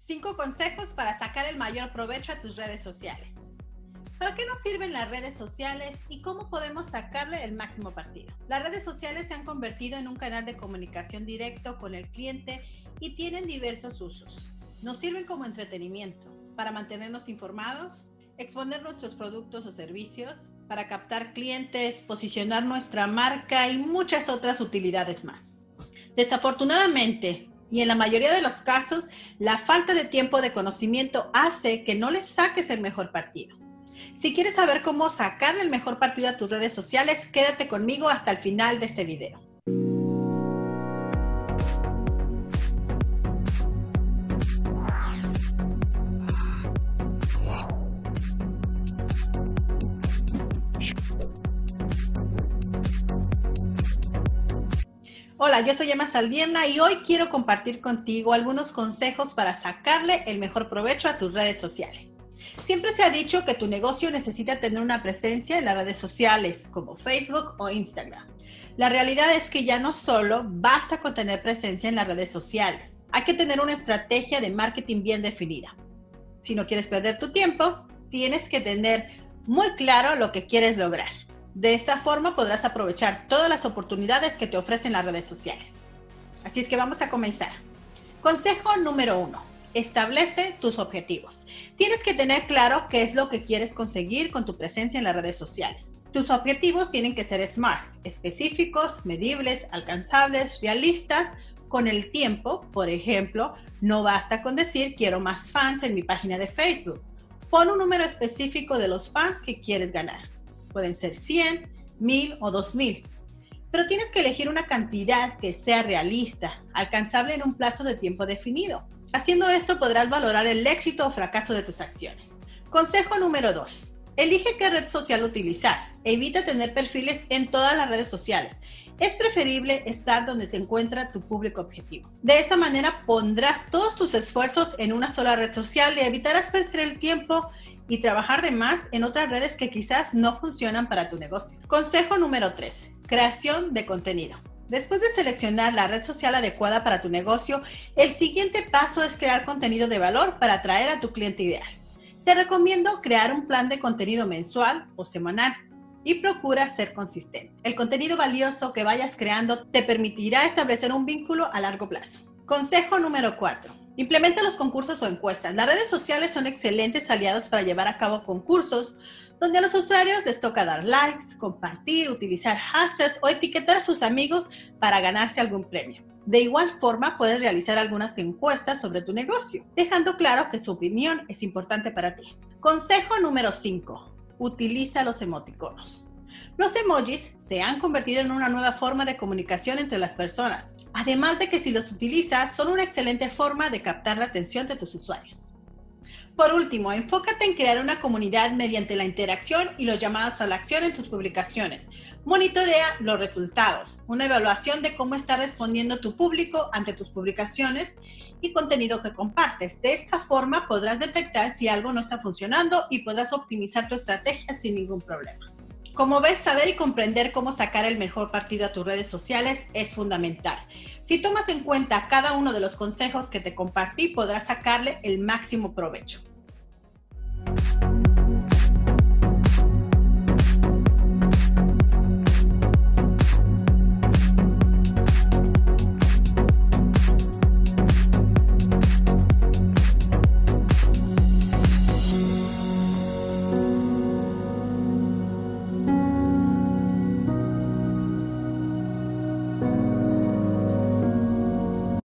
5 consejos para sacar el mayor provecho a tus redes sociales. ¿Para qué nos sirven las redes sociales y cómo podemos sacarle el máximo partido? Las redes sociales se han convertido en un canal de comunicación directo con el cliente y tienen diversos usos. Nos sirven como entretenimiento, para mantenernos informados, exponer nuestros productos o servicios, para captar clientes, posicionar nuestra marca y muchas otras utilidades más. Desafortunadamente, y en la mayoría de los casos, la falta de tiempo de conocimiento hace que no le saques el mejor partido. Si quieres saber cómo sacarle el mejor partido a tus redes sociales, quédate conmigo hasta el final de este video. Hola, yo soy Emma Saldierna y hoy quiero compartir contigo algunos consejos para sacarle el mejor provecho a tus redes sociales. Siempre se ha dicho que tu negocio necesita tener una presencia en las redes sociales como Facebook o Instagram. La realidad es que ya no solo basta con tener presencia en las redes sociales. Hay que tener una estrategia de marketing bien definida. Si no quieres perder tu tiempo, tienes que tener muy claro lo que quieres lograr. De esta forma podrás aprovechar todas las oportunidades que te ofrecen las redes sociales. Así es que vamos a comenzar. Consejo número 1. Establece tus objetivos. Tienes que tener claro qué es lo que quieres conseguir con tu presencia en las redes sociales. Tus objetivos tienen que ser SMART, específicos, medibles, alcanzables, realistas, con el tiempo. Por ejemplo, no basta con decir quiero más fans en mi página de Facebook. Pon un número específico de los fans que quieres ganar. Pueden ser 100, 1000 o 2000. Pero tienes que elegir una cantidad que sea realista, alcanzable en un plazo de tiempo definido. Haciendo esto podrás valorar el éxito o fracaso de tus acciones. Consejo número 2. Elige qué red social utilizar. Evita tener perfiles en todas las redes sociales. Es preferible estar donde se encuentra tu público objetivo. De esta manera pondrás todos tus esfuerzos en una sola red social y evitarás perder el tiempo y trabajar de más en otras redes que quizás no funcionan para tu negocio. Consejo número 3. Creación de contenido. Después de seleccionar la red social adecuada para tu negocio, el siguiente paso es crear contenido de valor para atraer a tu cliente ideal. Te recomiendo crear un plan de contenido mensual o semanal y procura ser consistente. El contenido valioso que vayas creando te permitirá establecer un vínculo a largo plazo. Consejo número 4. Implementa los concursos o encuestas. Las redes sociales son excelentes aliados para llevar a cabo concursos donde a los usuarios les toca dar likes, compartir, utilizar hashtags o etiquetar a sus amigos para ganarse algún premio. De igual forma, puedes realizar algunas encuestas sobre tu negocio, dejando claro que su opinión es importante para ti. Consejo número 5. Utiliza los emoticonos. Los emojis se han convertido en una nueva forma de comunicación entre las personas, además de que si los utilizas son una excelente forma de captar la atención de tus usuarios. Por último, enfócate en crear una comunidad mediante la interacción y los llamados a la acción en tus publicaciones. Monitorea los resultados, una evaluación de cómo está respondiendo tu público ante tus publicaciones y contenido que compartes. De esta forma podrás detectar si algo no está funcionando y podrás optimizar tu estrategia sin ningún problema. Como ves, saber y comprender cómo sacar el mejor partido a tus redes sociales es fundamental. Si tomas en cuenta cada uno de los consejos que te compartí, podrás sacarle el máximo provecho.